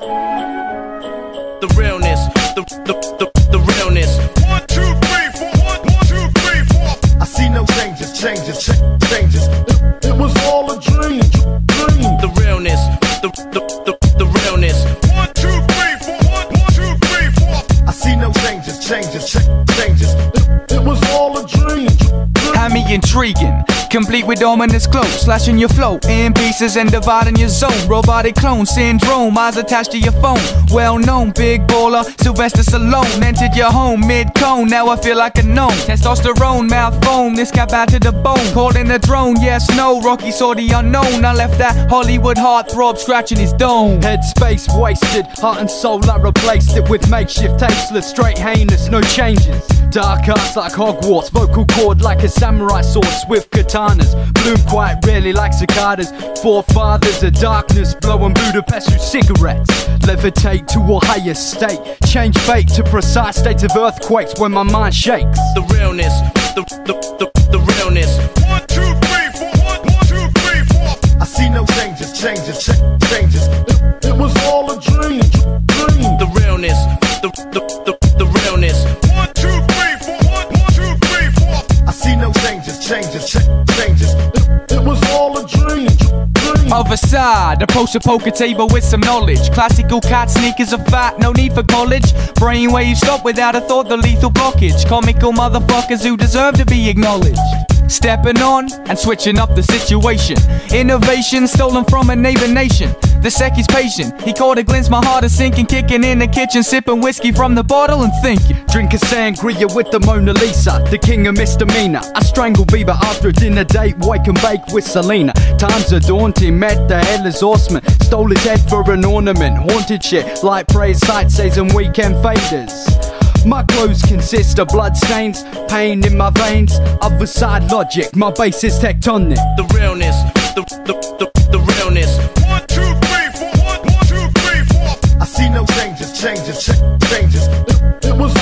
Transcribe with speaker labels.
Speaker 1: The realness, the realness.
Speaker 2: 1, 2, 3, 4. 1, 2, 3, 4.
Speaker 3: I see no changes. It was all a dream.
Speaker 1: The realness, the realness.
Speaker 2: 1, 2, 3, 4. 1, 2, 3, 4.
Speaker 3: I see no changes. It was all a dream.
Speaker 4: Have me intriguing, complete with ominous clothes, slashing your flow in pieces and dividing your zone. Robotic clone syndrome, eyes attached to your phone. Well known, big baller, Sylvester Stallone entered your home mid-cone. Now I feel like a gnome. Testosterone, mouth foam, this got bad to the bone. Calling a drone, yes, no. Rocky saw the unknown. I left that Hollywood heartthrob scratching his dome.
Speaker 5: Headspace wasted, heart and soul I replaced it with makeshift tasteless, straight heinous, no changes. Dark arts like Hogwarts, vocal cord like a samurai sword, swift katanas, bloom quite rarely like cicadas. Forefathers of darkness, blowing Budapest through cigarettes. Levitate to a higher state, change fate to precise states of earthquakes when my mind shakes.
Speaker 1: The realness, the realness.
Speaker 2: 1, 2, 3, 4. 1, 2, 3, 4.
Speaker 3: I see no changes. It was all a dream.
Speaker 1: The realness, the realness.
Speaker 2: 1, 2, 3, 4. 1, 2, 3, 4.
Speaker 3: I see no changes. It was all a dream.
Speaker 4: Otherside, approach a poker table with some knowledge. Classical cat sneakers are fat, no need for college. Brainwaves stop without a thought, the lethal blockage. Comical motherfuckers who deserve to be acknowledged. Stepping on and switching up the situation. Innovation stolen from a neighbor nation. The sec is patient, he caught a glimpse, my heart is sinking. Kicking in the kitchen, sipping whiskey from the bottle and thinking.
Speaker 5: Drink a sangria with the Mona Lisa, the king of misdemeanor. I strangle Bieber after a dinner date, wake and bake with Selena. Times are daunting, met the headless horseman, stole his head for an ornament. Haunted shit like praise sightseers and weekend faders. My clothes consist of blood stains, pain in my veins. Otherside logic, my base is tectonic.
Speaker 1: The realness, the realness.
Speaker 2: 1, 2, 3, 4. 1, 2, 3, 4.
Speaker 3: I see no changes. It was